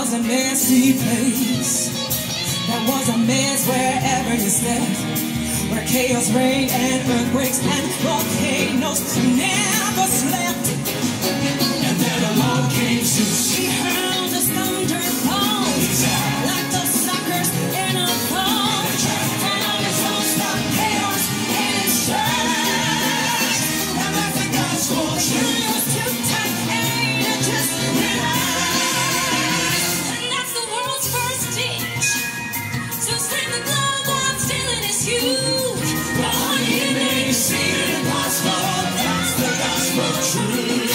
was a messy place. That was a mess wherever you stepped, where chaos reigned and earthquakes and volcanoes never slept. And then along came Zeus. He hurled his thunderbolts like the suckers in a boat, and on his own stopped chaos in its tracks. And let the gods go true. It was too tight and it just relaxed. And that's the world's first teach. So scream the glow while stealing his youth. Lord, he made sin impossible. That's the gospel truth.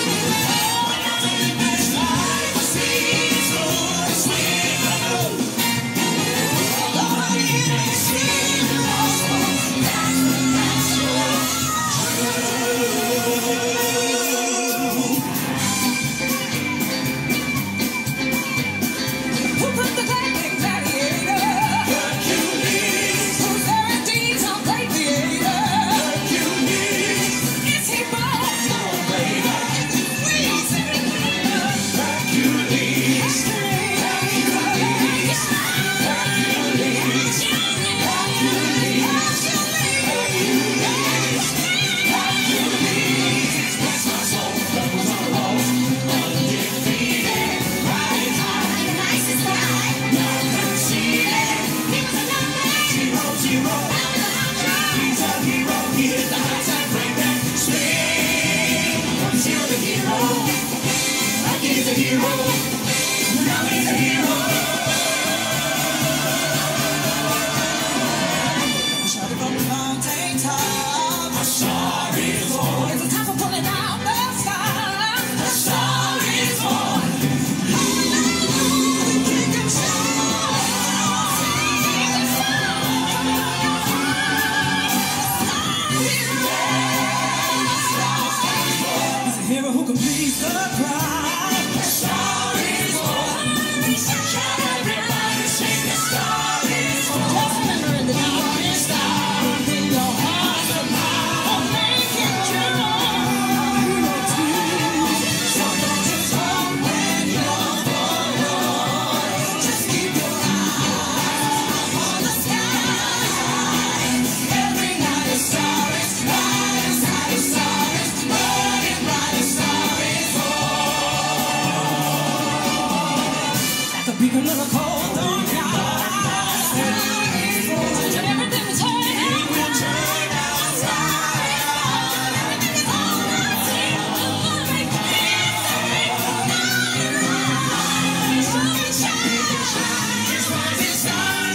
He's a hero. Now he's a hero. Shouting from the mountain top, a star is born. It's the time for pulling out the sky. A star is born. Hallelujah, the King of Joy. He's a hero who completes the crowd. Beacon of a cold dark night, and everything was hard. It will turn outside. Everything is all right. Make it's rising sun.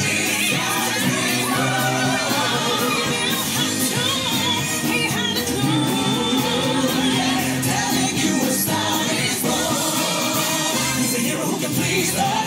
He had a clue, telling you a star is born. He's a hero who can please the